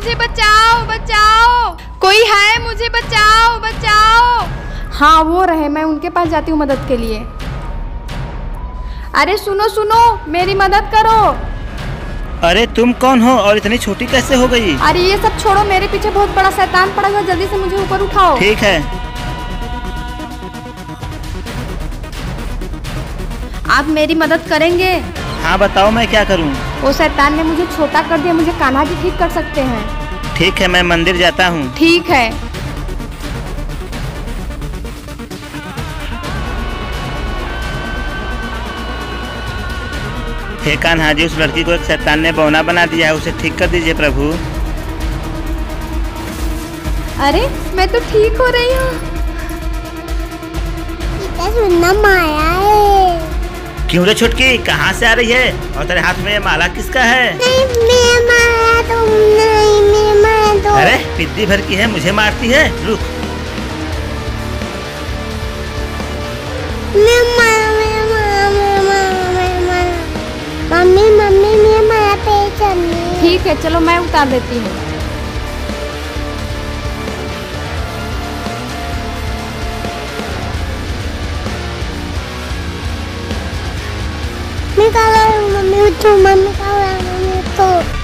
मुझे बचाओ बचाओ, कोई है, मुझे बचाओ बचाओ। हाँ वो रहे, मैं उनके पास जाती हूँ मदद के लिए। अरे सुनो सुनो, मेरी मदद करो। अरे तुम कौन हो और इतनी छोटी कैसे हो गई? अरे ये सब छोड़ो, मेरे पीछे बहुत बड़ा शैतान पड़ा हुआ, जल्दी से मुझे ऊपर उठाओ। ठीक है। आप मेरी मदद करेंगे? हाँ बताओ मैं क्या करूँ? वो शैतान ने मुझे छोटा कर दिया, मुझे कान्हा जी ठीक कर सकते हैं? ठीक है, मैं मंदिर जाता हूँ। ठीक है। हे कान्हा जी, उस लड़की को एक शैतान ने बौना बना दिया है, उसे ठीक कर दीजिए प्रभु। अरे मैं तो ठीक हो रही हूँ। सुनना माया है। क्यों रे छुटकी, कहाँ से आ रही है? और तेरे हाथ में ये माला किसका है? नहीं मैं मारा तो नहीं, मैं मारा तो। अरे पिद्दी भर की है, मुझे मारती है। रुक। मैं मारा। मम्मी मम्मी मैं मारा पे चलनी। ठीक है चलो मैं उतार देती हूँ। मैं कहा मम्मी उठो, मम्मी कहा मम्मी उठो।